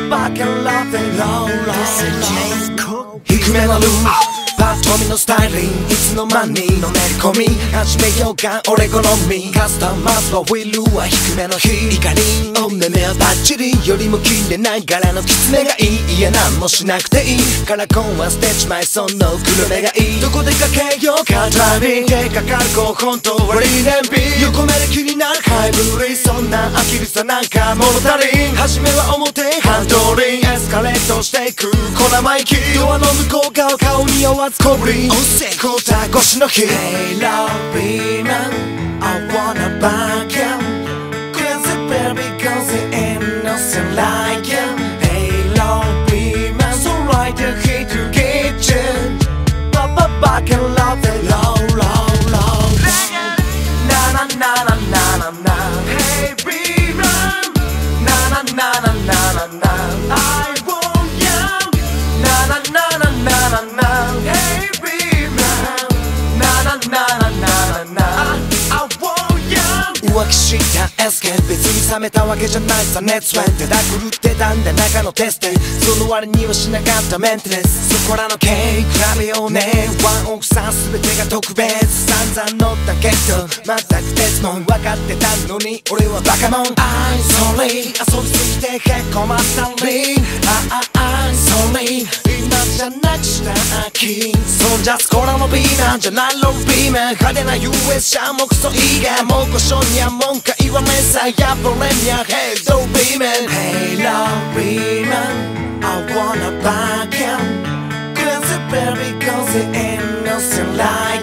back and love and roll roll 低めのルーパッと見のスタイリングいつの間にのめり込み始めようか俺好みカスタマーズはウィルは低めの日イカリンお目目はバッチリよりも綺麗な柄のキツネがいいいや何もしなくていいカラコンは捨てちまいその黒目がいいどこでかけようかドライビング手かかる5本とはリーレンビー横目で気になるハイブリそんな飽きるさなんか物足りん初めは表ハンドリンエスカレートしていく小生意気ドアの向こう側顔に合わず小ぶり交代越しの日 Hey love man I wanna back you Crazy baby cause it ain't nothing like you Hey love man so right you're here to get you Papa back and love it low low low Na na na na na na na Hey man Na na na na na na na I want you Na na na na na na na Hey浮気したエスケ別に冷めたわけじゃないさ熱は手だ狂ってたんだ中のテストその割にはしなかったメンテナンスそこらの経緯比べようねワンオクさん全てが特別散々乗ったけど全く鉄も分かってたのに俺はバカモン I'm sorry 遊びすぎてへこまったりI'm sorry 今じゃなくした秋そんじゃスコラの B なんじゃないロー B マン派手な US 車もクソいいがもう故障には文句言わねえさやっぱ俺には Hey don't be man Hey love be man I wanna back you Crazy baby cause it ain't nothing like